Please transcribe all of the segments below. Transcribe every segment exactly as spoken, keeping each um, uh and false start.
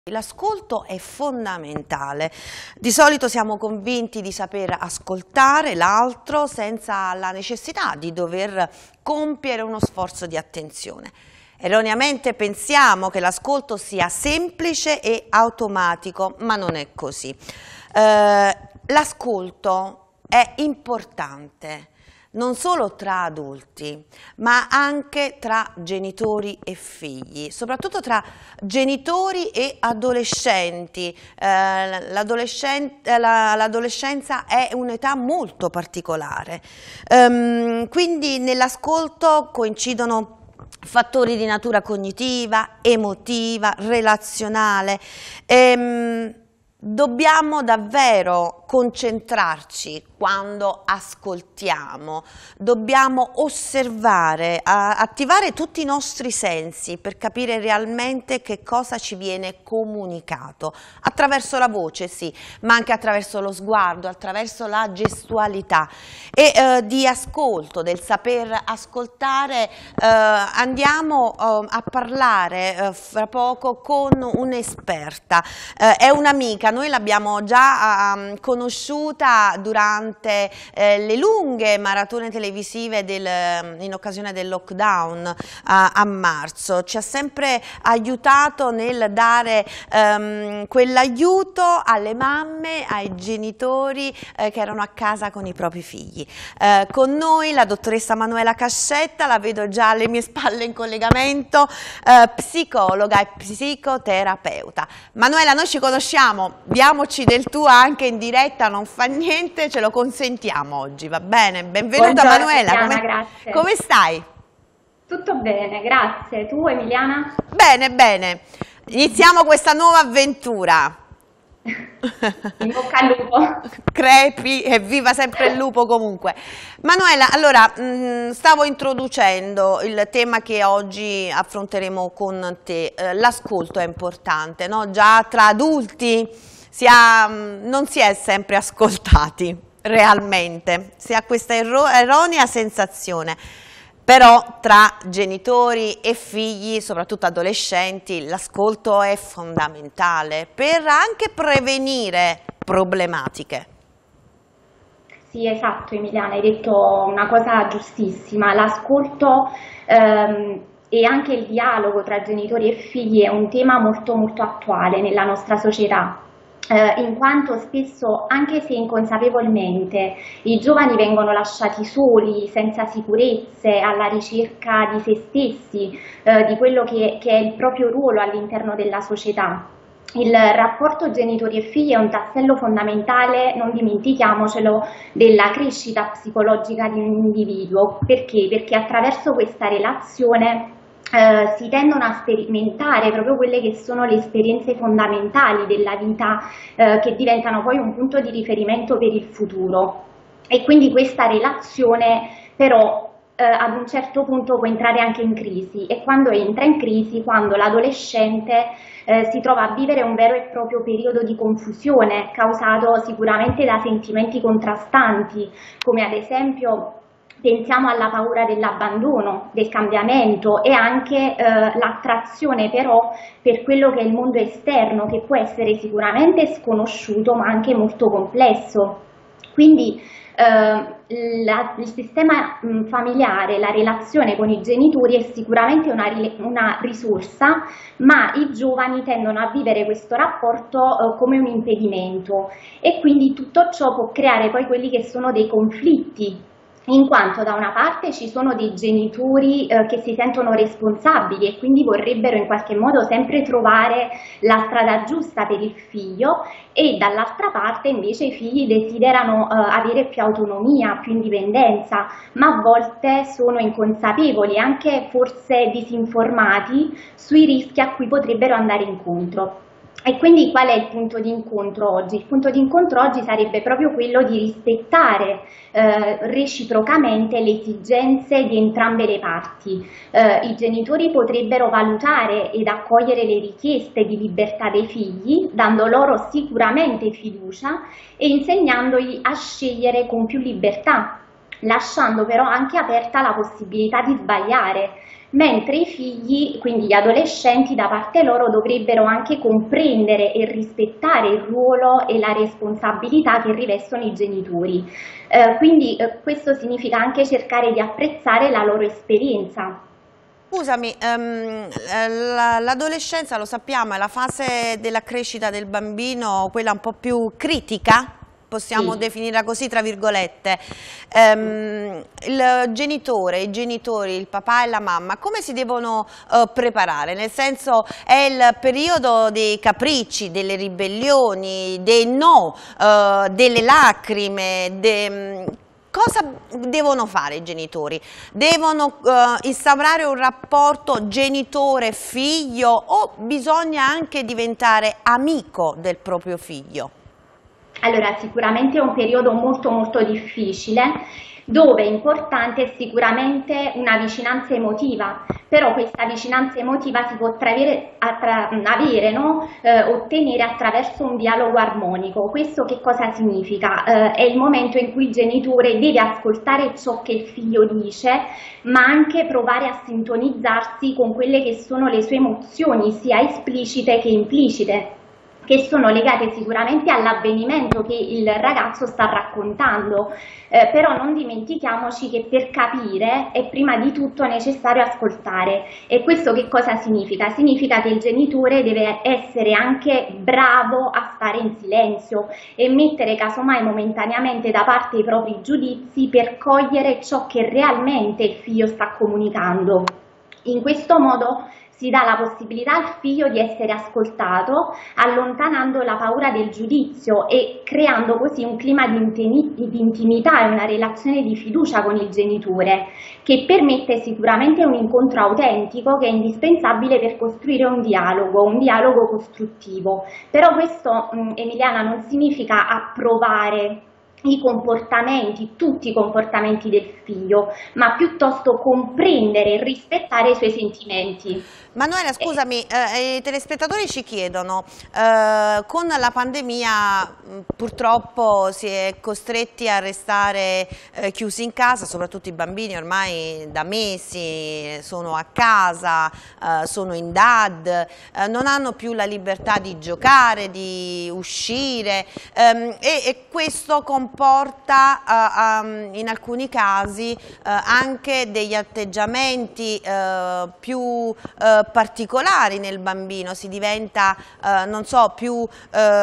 L'ascolto è fondamentale. Di solito siamo convinti di saper ascoltare l'altro senza la necessità di dover compiere uno sforzo di attenzione. Erroneamente pensiamo che l'ascolto sia semplice e automatico, ma non è così. Eh, l'ascolto è importante. Non solo tra adulti, ma anche tra genitori e figli, soprattutto tra genitori e adolescenti. Eh, l'adolescenza è un'età molto particolare, ehm, quindi nell'ascolto coincidono fattori di natura cognitiva, emotiva, relazionale. Ehm, Dobbiamo davvero concentrarci quando ascoltiamo, dobbiamo osservare, attivare tutti i nostri sensi per capire realmente che cosa ci viene comunicato, attraverso la voce sì, ma anche attraverso lo sguardo, attraverso la gestualità. E eh, di ascolto, del saper ascoltare, eh, andiamo eh, a parlare eh, fra poco con un'esperta, eh, è un'amica. Noi l'abbiamo già um, conosciuta durante eh, le lunghe maratone televisive del, in occasione del lockdown uh, a marzo. Ci ha sempre aiutato nel dare um, quell'aiuto alle mamme, ai genitori eh, che erano a casa con i propri figli. Eh, con noi la dottoressa Manuela Cascetta, la vedo già alle mie spalle in collegamento, eh, psicologa e psicoterapeuta. Manuela, noi ci conosciamo. Diamoci del tuo anche in diretta, non fa niente, ce lo consentiamo oggi, va bene? Benvenuta. Buongiorno, Manuela, Emiliana, come, grazie. Come stai? Tutto bene, grazie. Tu, Emiliana? Bene, bene. Iniziamo questa nuova avventura. In bocca al lupo. Crepi e viva sempre il lupo comunque. Manuela, allora mh, stavo introducendo il tema che oggi affronteremo con te. Eh, l'ascolto è importante, no? Già tra adulti si ha, mh, non si è sempre ascoltati realmente, si ha questa erro erronea sensazione. Però tra genitori e figli, soprattutto adolescenti, l'ascolto è fondamentale per anche prevenire problematiche. Sì, esatto, Emiliana, hai detto una cosa giustissima. L'ascolto ehm, e anche il dialogo tra genitori e figli è un tema molto molto attuale nella nostra società. Eh, in quanto spesso, anche se inconsapevolmente, i giovani vengono lasciati soli, senza sicurezze, alla ricerca di se stessi, eh, di quello che, che è il proprio ruolo all'interno della società. Il rapporto genitori e figli è un tassello fondamentale, non dimentichiamocelo, della crescita psicologica di un individuo. Perché? Perché attraverso questa relazione Uh, si tendono a sperimentare proprio quelle che sono le esperienze fondamentali della vita, uh, che diventano poi un punto di riferimento per il futuro. E quindi questa relazione però uh, ad un certo punto può entrare anche in crisi, e quando entra in crisi, quando l'adolescente uh, si trova a vivere un vero e proprio periodo di confusione causato sicuramente da sentimenti contrastanti, come ad esempio pensiamo alla paura dell'abbandono, del cambiamento, e anche eh, l'attrazione però per quello che è il mondo esterno, che può essere sicuramente sconosciuto ma anche molto complesso. Quindi eh, la, il sistema mh, familiare, la relazione con i genitori è sicuramente una, una risorsa, ma i giovani tendono a vivere questo rapporto eh, come un impedimento, e quindi tutto ciò può creare poi quelli che sono dei conflitti, in quanto da una parte ci sono dei genitori eh, che si sentono responsabili e quindi vorrebbero in qualche modo sempre trovare la strada giusta per il figlio, e dall'altra parte invece i figli desiderano eh, avere più autonomia, più indipendenza, ma a volte sono inconsapevoli, anche forse disinformati sui rischi a cui potrebbero andare incontro. E quindi qual è il punto di incontro oggi? Il punto di incontro oggi sarebbe proprio quello di rispettare eh, reciprocamente le esigenze di entrambe le parti. Eh, I genitori potrebbero valutare ed accogliere le richieste di libertà dei figli, dando loro sicuramente fiducia e insegnandogli a scegliere con più libertà, lasciando però anche aperta la possibilità di sbagliare. mentre i figli, quindi gli adolescenti, da parte loro dovrebbero anche comprendere e rispettare il ruolo e la responsabilità che rivestono i genitori. Eh, quindi eh, questo significa anche cercare di apprezzare la loro esperienza. Scusami, um, l'adolescenza, lo sappiamo, è la fase della crescita del bambino, quella un po' più critica, possiamo sì. definirla così, tra virgolette. Um, il genitore, i genitori, il papà e la mamma, come si devono uh, preparare? Nel senso, è il periodo dei capricci, delle ribellioni, dei no, uh, delle lacrime, de, cosa devono fare i genitori? Devono uh, instaurare un rapporto genitore-figlio o bisogna anche diventare amico del proprio figlio? Allora, sicuramente è un periodo molto molto difficile, dove è importante sicuramente una vicinanza emotiva, però questa vicinanza emotiva si può avere, avere no? eh, ottenere attraverso un dialogo armonico. Questo che cosa significa? Eh, è il momento in cui il genitore deve ascoltare ciò che il figlio dice, ma anche provare a sintonizzarsi con quelle che sono le sue emozioni, sia esplicite che implicite, che sono legate sicuramente all'avvenimento che il ragazzo sta raccontando, eh, però non dimentichiamoci che per capire è prima di tutto necessario ascoltare. E questo che cosa significa? Significa che il genitore deve essere anche bravo a stare in silenzio e mettere casomai momentaneamente da parte i propri giudizi per cogliere ciò che realmente il figlio sta comunicando. In questo modo si dà la possibilità al figlio di essere ascoltato, allontanando la paura del giudizio e creando così un clima di intimità e una relazione di fiducia con il genitore, che permette sicuramente un incontro autentico che è indispensabile per costruire un dialogo, un dialogo costruttivo. Però questo, Emiliana, non significa approvare i comportamenti, tutti i comportamenti del figlio, ma piuttosto comprendere e rispettare i suoi sentimenti. Manuela, scusami, eh, i telespettatori ci chiedono, eh, con la pandemia purtroppo si è costretti a restare eh, chiusi in casa, soprattutto i bambini ormai da mesi sono a casa, eh, sono in D A D, eh, non hanno più la libertà di giocare, di uscire ehm, e, e questo comporta uh, um, in alcuni casi uh, anche degli atteggiamenti uh, più uh, particolari nel bambino, si diventa uh, non so, più uh,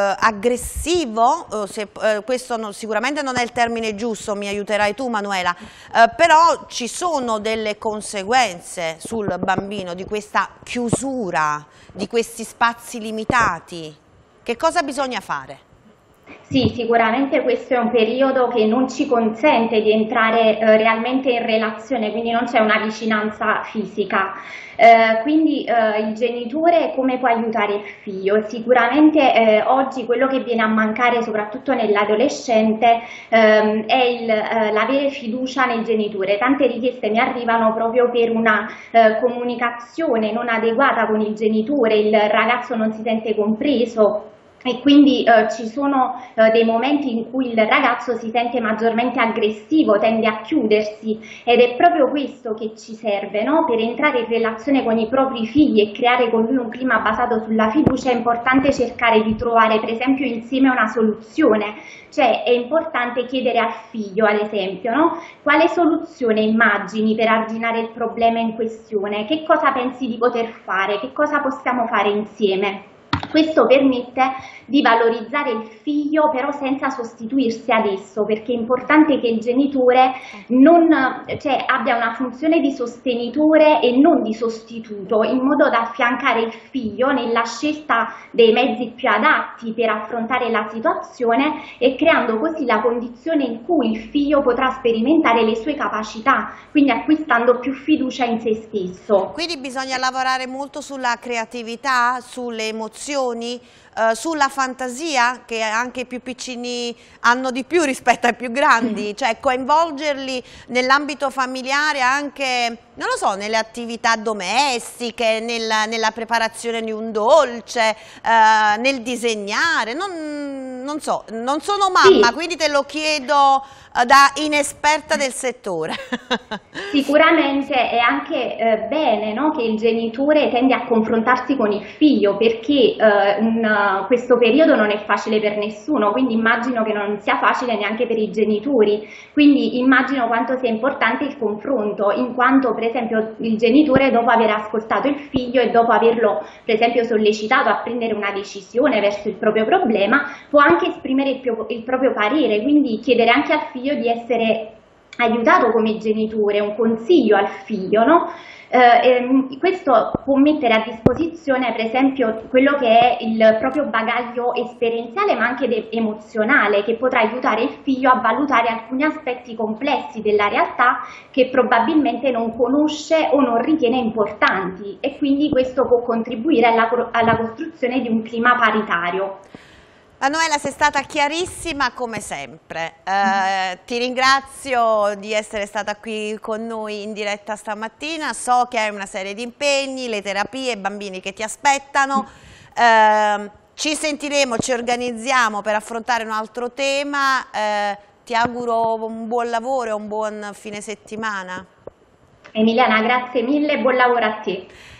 aggressivo, uh, se, uh, questo non, sicuramente non è il termine giusto, mi aiuterai tu Manuela, uh, però ci sono delle conseguenze sul bambino di questa chiusura, di questi spazi limitati. Che cosa bisogna fare? Sì, sicuramente questo è un periodo che non ci consente di entrare eh, realmente in relazione, quindi non c'è una vicinanza fisica. Eh, quindi eh, il genitore come può aiutare il figlio? Sicuramente eh, oggi quello che viene a mancare soprattutto nell'adolescente ehm, è eh, l'avere fiducia nel genitore. Tante richieste mi arrivano proprio per una eh, comunicazione non adeguata con il genitore, il ragazzo non si sente compreso. E quindi eh, ci sono eh, dei momenti in cui il ragazzo si sente maggiormente aggressivo, tende a chiudersi, ed è proprio questo che ci serve, no? Per entrare in relazione con i propri figli e creare con lui un clima basato sulla fiducia. È importante cercare di trovare per esempio insieme una soluzione, cioè è importante chiedere al figlio ad esempio, no? Quale soluzione immagini per arginare il problema in questione, che cosa pensi di poter fare, che cosa possiamo fare insieme. Questo permette di valorizzare il figlio però senza sostituirsi ad esso, perché è importante che il genitore non, cioè, abbia una funzione di sostenitore e non di sostituto, in modo da affiancare il figlio nella scelta dei mezzi più adatti per affrontare la situazione e creando così la condizione in cui il figlio potrà sperimentare le sue capacità, quindi acquistando più fiducia in se stesso. Quindi bisogna lavorare molto sulla creatività, sulle emozioni, Uh, sulla fantasia che anche i più piccini hanno di più rispetto ai più grandi, cioè coinvolgerli nell'ambito familiare anche non lo so, nelle attività domestiche, nella, nella preparazione di un dolce, eh, nel disegnare, non, non so, non sono mamma, sì. Quindi te lo chiedo eh, da inesperta del settore. Sicuramente è anche eh, bene, no, che il genitore tende a confrontarsi con il figlio, perché eh, un, questo periodo non è facile per nessuno, quindi immagino che non sia facile neanche per i genitori, quindi immagino quanto sia importante il confronto, in quanto per esempio il genitore, dopo aver ascoltato il figlio e dopo averlo per esempio sollecitato a prendere una decisione verso il proprio problema, può anche esprimere il, pio, il proprio parere, quindi chiedere anche al figlio di essere aiutato come genitore, un consiglio al figlio, no? Eh, questo può mettere a disposizione per esempio quello che è il proprio bagaglio esperienziale ma anche emozionale, che potrà aiutare il figlio a valutare alcuni aspetti complessi della realtà che probabilmente non conosce o non ritiene importanti, e quindi questo può contribuire alla, alla costruzione di un clima paritario. Manuela, sei stata chiarissima come sempre, eh, ti ringrazio di essere stata qui con noi in diretta stamattina, so che hai una serie di impegni, le terapie, i bambini che ti aspettano, eh, ci sentiremo, ci organizziamo per affrontare un altro tema, eh, ti auguro un buon lavoro e un buon fine settimana. Emiliana, grazie mille e buon lavoro a te.